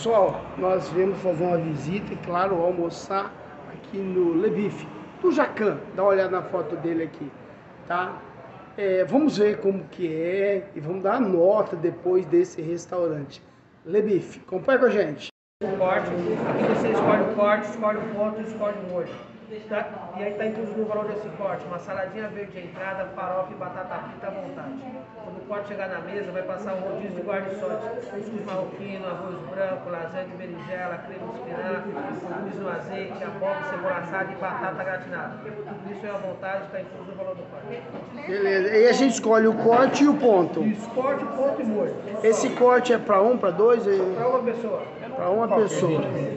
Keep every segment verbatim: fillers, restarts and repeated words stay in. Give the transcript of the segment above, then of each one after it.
Pessoal, nós viemos fazer uma visita e, claro, almoçar aqui no Le Bif, do Jacan. Dá uma olhada na foto dele aqui, tá? É, vamos ver como que é e vamos dar a nota depois desse restaurante. Le Bif, acompanha com a gente. Corte, aqui você escolhe o corte, escolhe o ponto e escolhe o molho. Tá? E aí está incluso no valor desse corte, uma saladinha verde à entrada, farofa e batata frita à vontade. Quando o corte chegar na mesa, vai passar um rodízio de guarniçotes, cuscuz marroquino, arroz branco, lasanha de berinjela, creme de espinafre, legumes no azeite, abóbora, cebola assada e batata gratinada. Tudo isso é à vontade, está incluso no valor do corte. Beleza, e a gente escolhe o corte e o ponto. Isso, corte, ponto e molho. Esse corte é para um, para dois? E... Para uma pessoa. Para uma pessoa.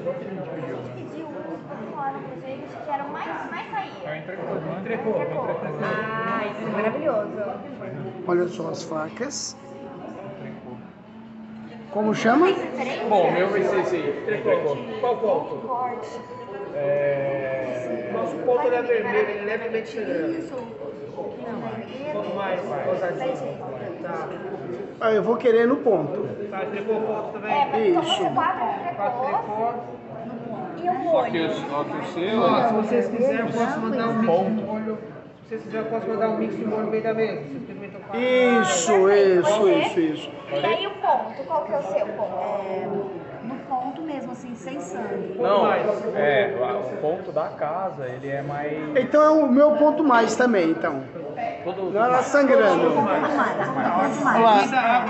Entrecô. Ah, isso é maravilhoso. Olha só as facas. Como chama? Bom, o meu vai ser esse aí. Entrecô. Qual ponto? É... Nosso ponto ele é vermelho, ele é levemente sangrando. Um pouco mais rosadinho. Tá. Ah, eu vou querer no ponto. Tá, entrecô ponto também? É, mas Isso. são quatro Quatro entrecôs entrecô. e um Só que, molho. só que o seu... Ó, se vocês quiserem, eu posso mandar um mix Ponto. de molho. Se vocês quiserem, eu posso mandar um mix de molho no meio da mesa. Vocês experimentam quatro. Isso, isso, isso, isso. E aí o ponto, qual que é o seu ponto? É, no ponto mesmo, assim, sem sangue. Não, é, o ponto da casa, ele é mais... Então é o meu ponto mais também, então. Todo, Não ela sangrando. Olha lá.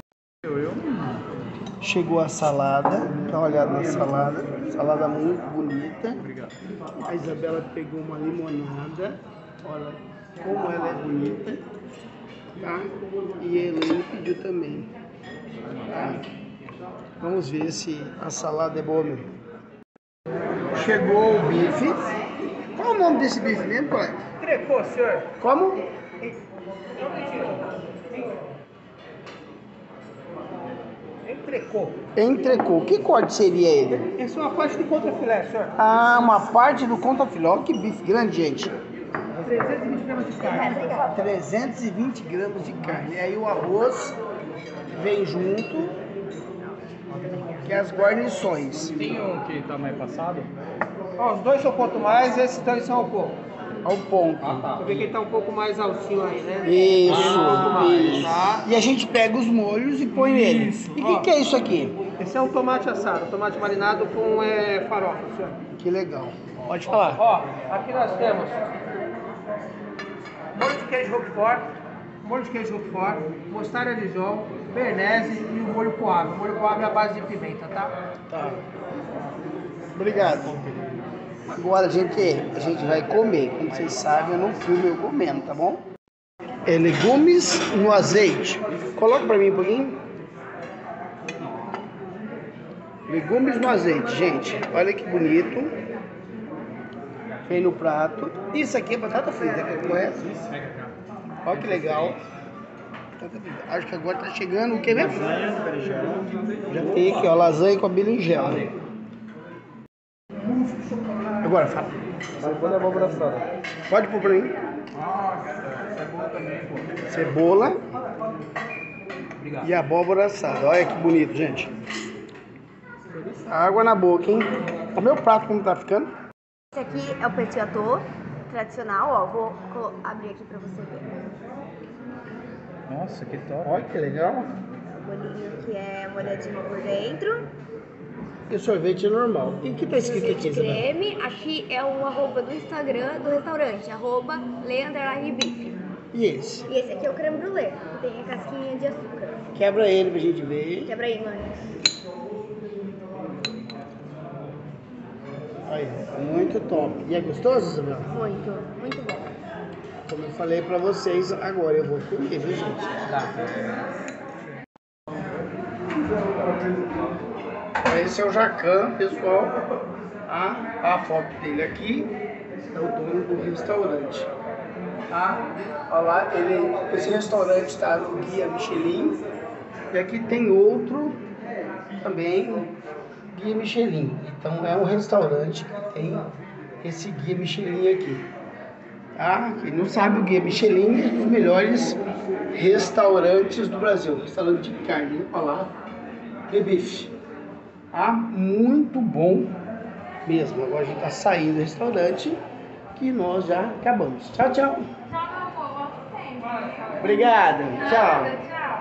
Chegou a salada, dá uma olhada na salada. Salada muito bonita. A Isabela pegou uma limonada. Olha como ela é bonita. Tá? E a Helene pediu também. Tá? Vamos ver se a salada é boa mesmo. Chegou o bife. Qual é o nome desse bife mesmo, pai? Entrecô, senhor. Como? Entrecô. Entrecô. Que corte seria ele? Essa é uma parte de contrafilé, senhor. Ah, uma parte do contrafilé. Olha que bife grande, gente. trezentos e vinte gramas de carne. trezentos e vinte gramas de carne. E aí o arroz vem junto, que é as guarnições. Tem um que tá mais passado? Ó, os dois são um ponto mais, esses dois são um pouco. Ao ponto. Você vê que ele tá um pouco mais altinho aí, né? Isso, Um pouco mais, isso. tá? E a gente pega os molhos e põe nele. Isso, E o que, ó. que é isso aqui? Esse é um tomate assado, tomate marinado com é, farofa, senhor. Que legal. Pode falar. Ó, aqui nós temos molho de queijo roquefort, molho de queijo roquefort, mostarda de Dijon, bernese e o molho poave. O molho poave é a base de pimenta, tá? Tá. Obrigado. Agora, gente, a gente vai comer. Como vocês sabem, eu não filmo eu comendo, tá bom? É legumes no azeite. Coloca pra mim um pouquinho. Legumes no azeite, gente. Olha que bonito. Vem no prato. Isso aqui é batata frita, não é? Olha que legal. Acho que agora tá chegando o que mesmo? Já tem aqui, ó, lasanha com a berinjela. Agora, fala. Cebola e abóbora assada. Pode pôr pra mim. Cebola também, pô. Cebola Obrigado. e abóbora assada. Olha que bonito, gente. Água na boca, hein? O meu prato como tá ficando? Esse aqui é o petit gâteau tradicional, ó. Vou colo- abrir aqui pra você ver. Nossa, que top. Olha que legal. O bolinho que é molhadinho por dentro. E sorvete normal. E o que tá escrito aqui, Sorvete Isabela? creme. Aqui é o arroba do Instagram do restaurante, arroba le underline bife. E esse? E esse aqui é o creme brulee, que tem a casquinha de açúcar. Quebra ele pra gente ver. Quebra aí, mano. Aí, muito top. E é gostoso, Isabela? Muito, muito bom. Como eu falei pra vocês, agora eu vou comer, viu, gente? Esse é o Jacan, pessoal. A, a foto dele aqui é o dono do restaurante. Tá? Olha lá, ele, esse restaurante está no Guia Michelin. E aqui tem outro também, Guia Michelin. Então é um restaurante que tem esse Guia Michelin aqui. Tá? Quem não sabe, o Guia Michelin é um dos melhores restaurantes do Brasil. Restaurante de carne. Olha lá, Le Bif. Ah, muito bom mesmo. Agora a gente tá saindo do restaurante que nós já acabamos. Tchau, tchau. Tchau, meu amor. Volto sempre. Obrigado. Tchau. Nada, tchau.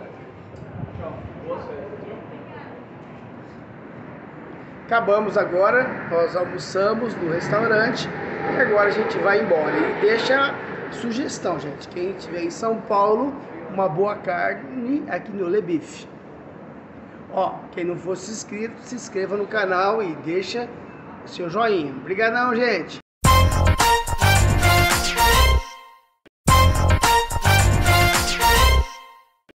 Acabamos agora, nós almoçamos no restaurante e agora a gente vai embora. E deixa sugestão, gente, quem estiver em São Paulo, uma boa carne aqui no Le Bife. Ó, quem não for inscrito, se inscreva no canal e deixa seu joinha. Obrigadão, gente!